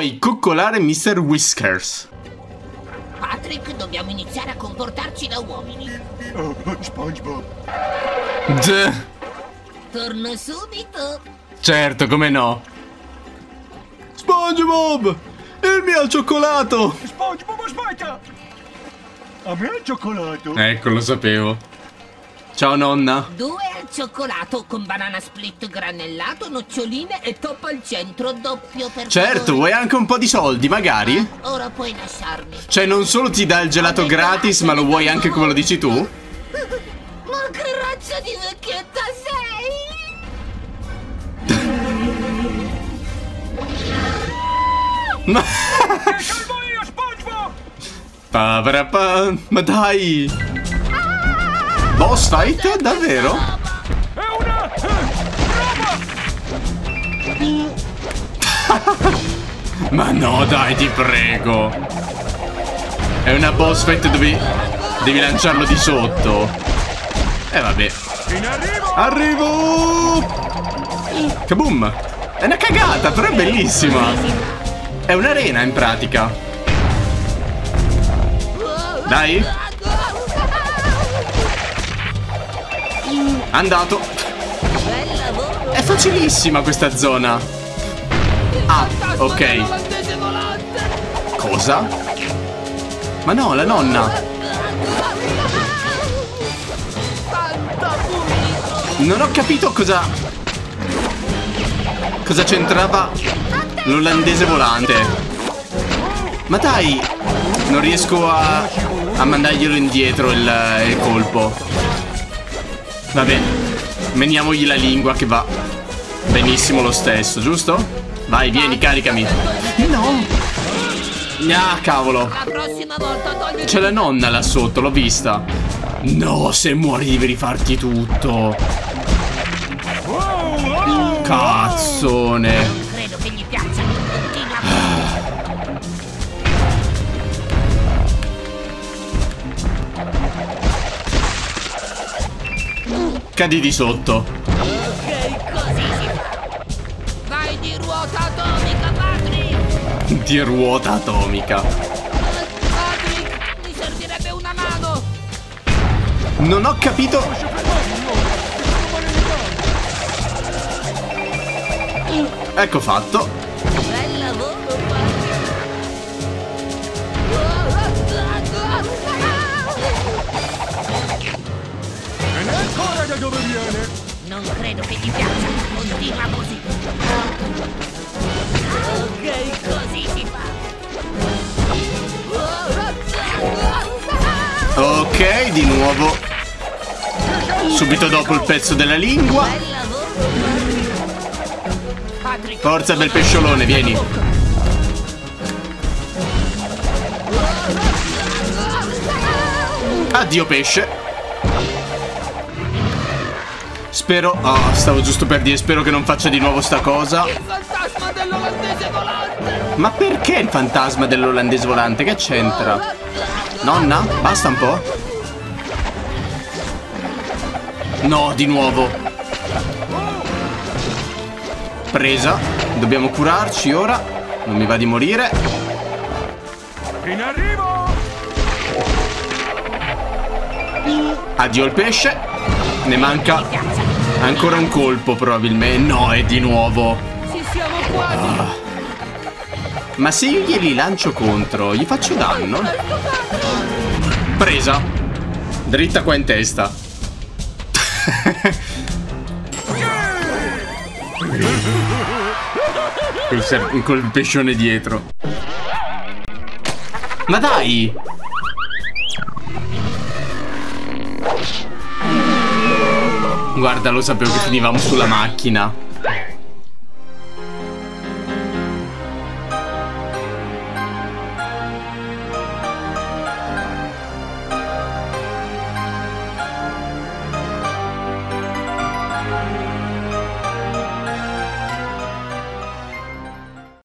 puoi coccolare Mr. Whiskers. Patrick, dobbiamo iniziare a comportarci da uomini. SpongeBob. Torno subito. Certo, come no. SpongeBob! Il mio cioccolato! SpongeBob, aspetta! A me il cioccolato. Ecco, lo sapevo. Ciao nonna. 2 al cioccolato con banana split granellato, noccioline e top al centro, doppio per Certo, favore. vuoi anche un po' di soldi, magari? Ora puoi lasciarmi. Cioè, non solo ti dà il gelato gratis, ma lo vuoi anche come lo dici tu? Ma che razza di vecchietta sei? Ma... Salvo io, SpongeBob! Ma dai! Boss fight? Davvero? È una... roba! Ma no, dai, ti prego. È una boss fight dove devi lanciarlo di sotto. Vabbè. In arrivo! Arrivo! Kaboom! È una cagata, però è bellissima. È un'arena in pratica. Dai. Andato. È facilissima questa zona. Ah, ok. Cosa? Ma no, la nonna. Non ho capito cosa c'entrava l'olandese volante. Ma dai, non riesco a mandarglielo indietro il colpo. Vabbè, meniamogli la lingua che va benissimo lo stesso, giusto? Vai, vieni, caricami. No. Ah, cavolo. La prossima volta togli. C'è la nonna là sotto, l'ho vista. No, se muori devi rifarti tutto. Cazzone. Non credo che gli piaccia. Continua. Cadi di sotto. Ok, così si fa. Vai di ruota atomica, Patrick. Di ruota atomica. Patrick, mi servirebbe una mano. Non ho capito. Ecco fatto. Bel lavoro, E non ancora da dove viene? non credo che gli piaccia. Continua così. Ok, così si fa. Ok, di nuovo. Subito dopo il pezzo della lingua. Bel lavoro, Patrick. Forza, bel pesciolone, vieni. Addio pesce. Spero... Oh, stavo giusto per dire, spero che non faccia di nuovo sta cosa. Il fantasma dell'olandese volante. Ma perché il fantasma dell'olandese volante? Che c'entra? Nonna? Basta un po'. No, di nuovo. Presa. Dobbiamo curarci ora. Non mi va di morire. In arrivo! Addio il pesce. Ne manca ancora un colpo probabilmente. No, è di nuovo. Ci siamo quasi. Ma se io glieli lancio contro, gli faccio danno? Presa. Dritta qua in testa. Col pescione dietro. Ma dai! Guarda, lo sapevo che finivamo sulla macchina.